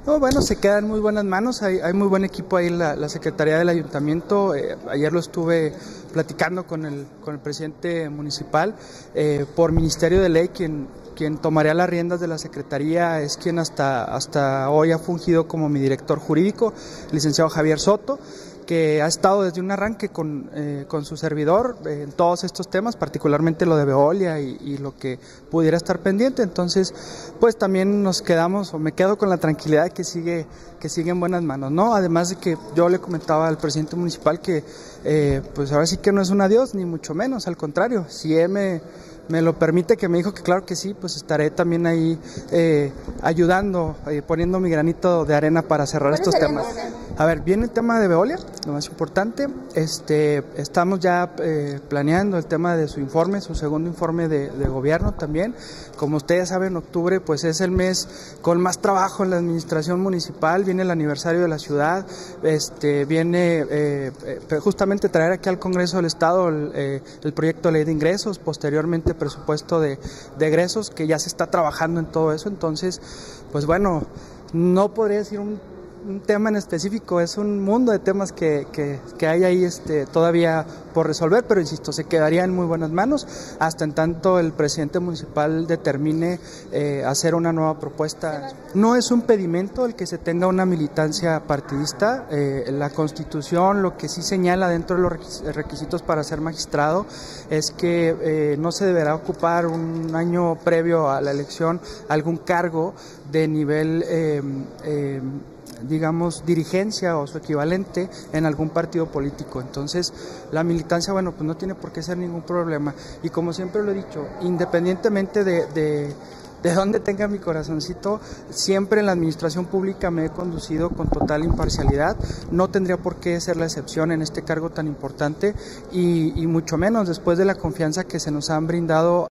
No, bueno, se queda en muy buenas manos, hay muy buen equipo ahí la Secretaría del Ayuntamiento. Ayer lo estuve platicando con el presidente municipal. Por Ministerio de Ley, quien tomaría las riendas de la Secretaría es quien hasta hoy ha fungido como mi director jurídico, el licenciado Javier Soto, que ha estado desde un arranque con su servidor en todos estos temas, particularmente lo de Veolia y lo que pudiera estar pendiente. Entonces, pues también nos quedamos, o me quedo con la tranquilidad de que sigue en buenas manos, ¿no? Además de que yo le comentaba al presidente municipal que pues ahora sí que no es un adiós, ni mucho menos, al contrario, si él me lo permite, que me dijo que claro que sí, pues estaré también ahí ayudando, poniendo mi granito de arena para cerrar estos temas. A ver, viene el tema de Veolia, lo más importante. Estamos ya planeando el tema de su informe, su segundo informe de gobierno también. Como ustedes saben, octubre pues es el mes con más trabajo en la administración municipal, viene el aniversario de la ciudad, viene justamente traer aquí al Congreso del Estado el proyecto de ley de ingresos, posteriormente presupuesto de egresos, que ya se está trabajando en todo eso. Entonces, pues bueno, no podría decir un tema en específico, es un mundo de temas que hay ahí todavía por resolver, pero insisto, se quedaría en muy buenas manos hasta en tanto el presidente municipal determine hacer una nueva propuesta. No es un pedimento el que se tenga una militancia partidista. La Constitución lo que sí señala dentro de los requisitos para ser magistrado es que no se deberá ocupar un año previo a la elección algún cargo de nivel digamos, dirigencia o su equivalente en algún partido político. Entonces, la militancia, bueno, pues no tiene por qué ser ningún problema. Y como siempre lo he dicho, independientemente de dónde tenga mi corazoncito, siempre en la administración pública me he conducido con total imparcialidad. No tendría por qué ser la excepción en este cargo tan importante y mucho menos después de la confianza que se nos han brindado